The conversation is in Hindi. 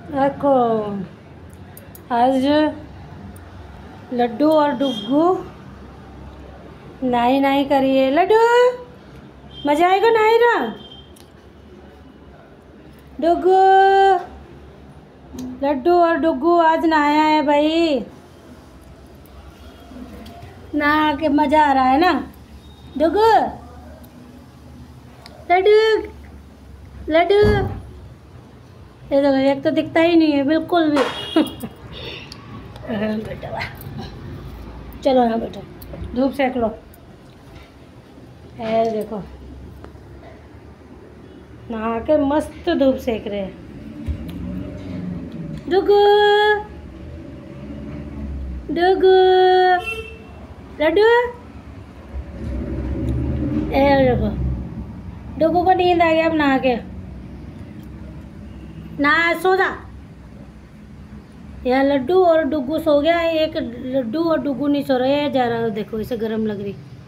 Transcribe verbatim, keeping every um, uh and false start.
देखो आज लड्डू और डुग्गू नाई नाई करिए। लड्डू मजा आएगा नाई ना। डुग्गू लड्डू और डुग्गू आज नहाया है भाई। नहा के मजा आ रहा है ना। डुग्गू लड्डू लड्डू ये देखो, एक तो दिखता ही नहीं है बिल्कुल भी। बेटा चलो ना बेटा, धूप सेक लो। है देखो नहा के मस्त धूप सेक रहे हैं। डुग्गू डुग्गू लड्डू ए देखो डुग्गू को नींद आ गया। अब नहा के ना सो जा। यार लड्डू और डुग्गू सो गया, एक लड्डू और डुग्गू नहीं सो रहे हैं। जा रहा है देखो, इसे गर्म लग रही।